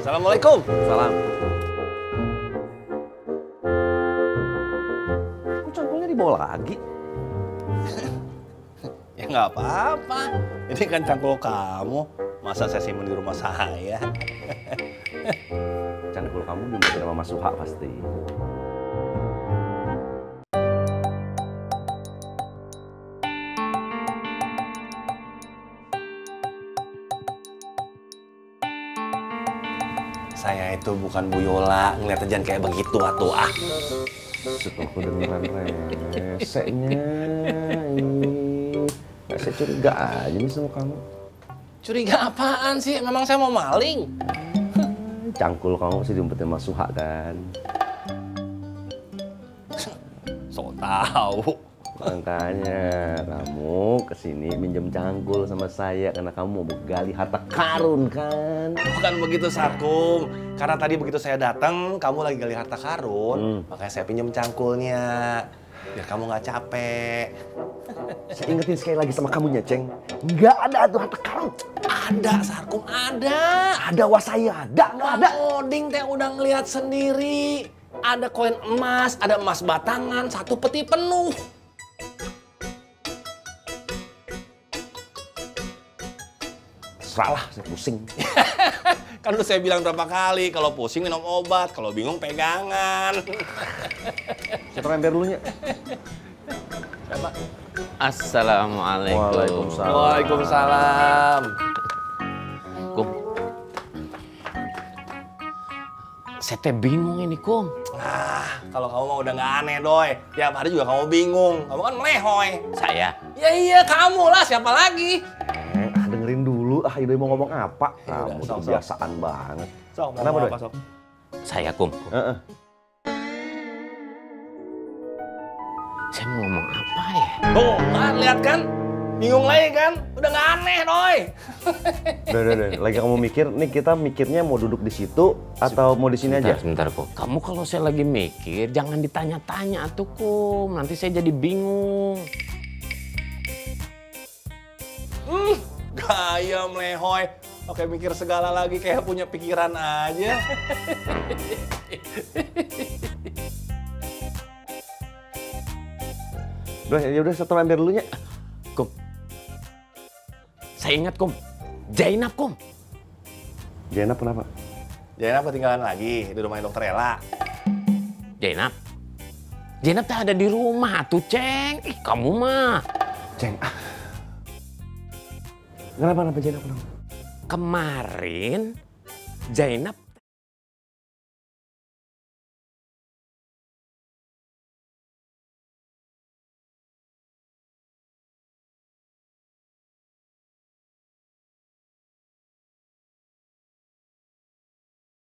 Assalamualaikum. Salam. Kok cangkulnya dibawa lagi? Ya nggak apa-apa. Ini kan cangkul kamu. Masa saya simpen di rumah saya? Cangkul kamu dimiliki sama Mas Suha pasti. Saya itu bukan Bu Yola, ngeliat jangan kayak begitu atuh ah. Setelah aku dengeran reseknya, saya curiga aja nih sama kamu. Curiga apaan sih? Memang saya mau maling. Cangkul kamu sih diumpetin Mas Suha kan? So tahu. Makanya kamu kesini minjem cangkul sama saya karena kamu mau gali harta karun kan? Bukan begitu Sarkum. Karena tadi begitu saya datang, kamu lagi gali harta karun, makanya saya pinjem cangkulnya. Biar kamu nggak capek. Saya ingetin sekali lagi sama kamunya, Ceng. Nggak ada tuh harta karun. Ada Sarkum, ada. Ada wasaya, nggak ada. Oding teh udah ngelihat sendiri. Ada koin emas, ada emas batangan, satu peti penuh. Salah, saya pusing. Kan udah saya bilang berapa kali, kalau pusing minum obat, kalau bingung pegangan. Saya teremper dulunya. Assalamualaikum. Waalaikumsalam. Waalaikumsalam. Kum. Saya teh bingung ini, Kum. Nah, kalau kamu mah udah nggak aneh, Doi. Tiap hari juga kamu bingung. Kamu kan melehoy. Saya? Ya iya, kamu lah. Siapa lagi? Dengerin dulu, Idoy mau ngomong apa? Ya udah, Kamu sok, kebiasaan banget. Sok, mau Kenapa, ngomong Doi? apa, Sok? Saya, Kum. Saya mau ngomong apa ya? Tuh, kan, lihat kan? Bingung lagi kan? Udah nggak aneh, Doi. Udah. Lagi kamu mikir, nih kita mikirnya mau duduk di situ atau mau di sini aja? Sebentar, Kum. Kamu kalau saya lagi mikir, jangan ditanya-tanya atuh, Kum. Nanti saya jadi bingung. Gaya melehoy. Oke, mikir segala lagi kayak punya pikiran aja. Ya udah satu ember dulunya. Kum. Saya ingat, Kum. Zainab, Kum. Zainab kenapa? Jangan ketinggalan lagi di rumahnya dokter Ella. Zainab? Zainab tak ada di rumah tuh, Ceng. Ih, kamu mah. Ceng. Kenapa Zainab kenapa? Kemarin Zainab